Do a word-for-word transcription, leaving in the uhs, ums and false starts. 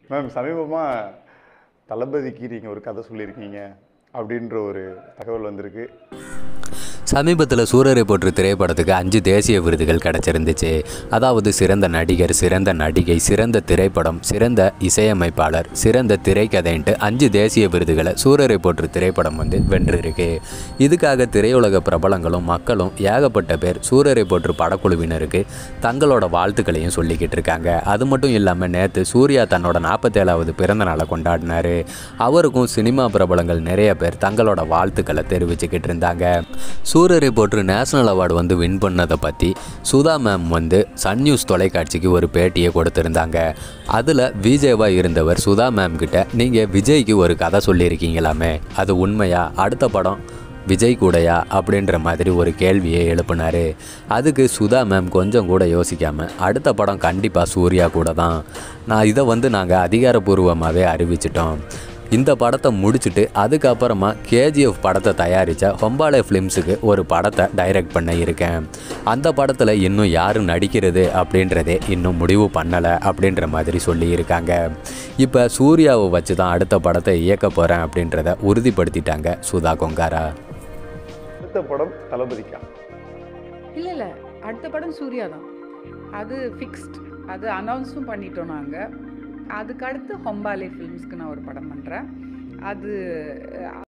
Ma'am சமீபமாக தளபதிக்கு நீங்கள் ஒரு கதை சொல்லியிருக்கீங்க அப்படின்ற ஒரு தகவல் வந்திருக்கு. சமீபத்தில் சூரரை போற்று திரைப்படத்துக்கு அஞ்சு தேசிய விருதுகள் கிடச்சிருந்துச்சு. அதாவது சிறந்த நடிகர், சிறந்த நடிகை, சிறந்த திரைப்படம், சிறந்த இசையமைப்பாளர், சிறந்த திரைக்கதைன்ட்டு அஞ்சு தேசிய விருதுகளை சூரரை போற்று திரைப்படம் வந்து வென்றிருக்கு. இதுக்காக திரையுலக பிரபலங்களும் மக்களும் ஏகப்பட்ட பேர் சூரரை போற்று படக்குழுவினருக்கு தங்களோட வாழ்த்துக்களையும் சொல்லிக்கிட்டு இருக்காங்க. அது மட்டும் இல்லாமல் நேற்று சூர்யா தன்னோட நாற்பத்தேழாவது பிறந்த நாளை கொண்டாடினார். அவருக்கும் சினிமா பிரபலங்கள் நிறைய பேர் தங்களோட வாழ்த்துக்களை தெரிவிச்சுக்கிட்டு இருந்தாங்க. சூரரை போற்று நேஷனல் அவார்டு வந்து வின் பண்ணதை பற்றி சுதா மேம் வந்து சன் நியூஸ் தொலைக்காட்சிக்கு ஒரு பேட்டியை கொடுத்துருந்தாங்க. அதில் விஜேவாக இருந்தவர் சுதா மேம் கிட்ட நீங்கள் விஜய்க்கு ஒரு கதை சொல்லியிருக்கீங்களாமே, அது உண்மையா, அடுத்த படம் விஜய் கூடயா அப்படின்ற மாதிரி ஒரு கேள்வியை எழுப்பினார். அதுக்கு சுதா மேம் கொஞ்சம் கூட யோசிக்காமல் அடுத்த படம் கண்டிப்பாக சூர்யா கூட தான், நான் இதை வந்து நாங்கள் அதிகாரப்பூர்வமாகவே அறிவிச்சிட்டோம். இந்த படத்தை முடிச்சுட்டு அதுக்கப்புறமா கேஜிஎஃப் படத்தை தயாரித்த ஹொம்பாலே ஃபிலிம்ஸுக்கு ஒரு படத்தை டைரக்ட் பண்ண இருக்கேன். அந்த படத்தில் இன்னும் யார் நடிக்கிறது அப்படின்றதே இன்னும் முடிவு பண்ணலை அப்படின்ற மாதிரி சொல்லியிருக்காங்க. இப்போ சூர்யாவை வச்சு தான் அடுத்த படத்தை இயக்க போகிறேன் அப்படின்றத உறுதிப்படுத்திட்டாங்க சுதா கொங்காரா. அடுத்த படம் தளபதிக்கா? இல்லை இல்லை, அடுத்த படம் சூர்யா தான். அது ஃபிக்ஸ்ட், அது அனௌன்ஸும் பண்ணிட்டோம் நாங்கள். அதுக்கடுத்து ஹொம்பாலே ஃபிலிம்ஸ்க்கு நான் ஒரு படம் பண்ணுறேன். அது